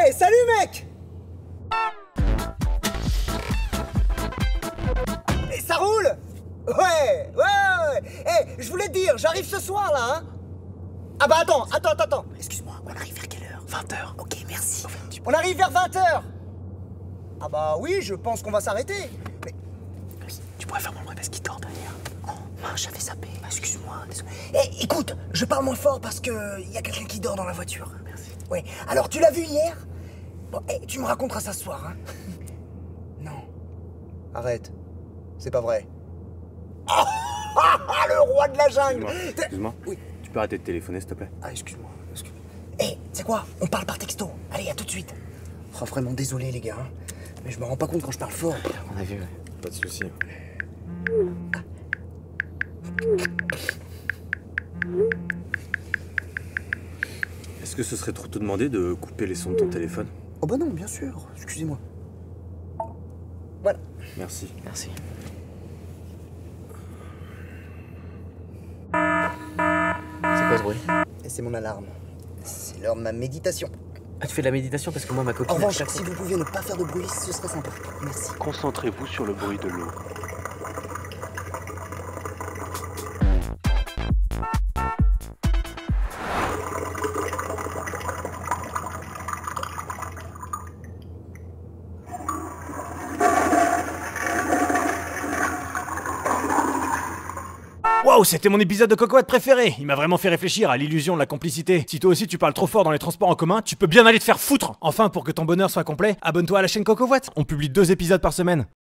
Hey, salut mec! Et ça roule? Ouais. Eh, je voulais te dire, j'arrive ce soir là, hein? Ah bah attends. Excuse-moi, on arrive vers quelle heure? 20h. Ok, merci. On arrive vers 20h. Ah bah oui, je pense qu'on va s'arrêter. Mais... Tu pourrais faire moins bruit parce qu'il dort derrière. Oh, mince, j'avais zappé. Excuse-moi. Eh, écoute, je parle moins fort parce que y a quelqu'un qui dort dans la voiture. Merci. Ouais, alors tu l'as vu hier? Bon, tu me raconteras ça ce soir, hein? Non. Arrête. C'est pas vrai. Le roi de la jungle! Excuse-moi. Oui. Tu peux arrêter de téléphoner, s'il te plaît? Ah, excuse-moi. Eh, tu sais quoi? On parle par texto. Allez, à tout de suite. Oh, vraiment désolé, les gars. Hein. Mais je me rends pas compte quand je parle fort. On a vu, ouais. Pas de soucis. Est-ce que ce serait trop te demander de couper les sons de ton téléphone? Oh bah non, bien sûr. Excusez-moi. Voilà. Merci. Merci. C'est quoi ce bruit? Et c'est mon alarme. C'est l'heure de ma méditation. Ah, tu fais de la méditation parce que moi, ma copine... En revanche, si vous pouviez ne pas faire de bruit, ce serait sympa. Merci. Concentrez-vous sur le bruit de l'eau. Wow, c'était mon épisode de Cocoette préféré. Il m'a vraiment fait réfléchir à l'illusion de la complicité. Si toi aussi tu parles trop fort dans les transports en commun, tu peux bien aller te faire foutre. Enfin, pour que ton bonheur soit complet, abonne-toi à la chaîne Cocovoite. On publie 2 épisodes par semaine.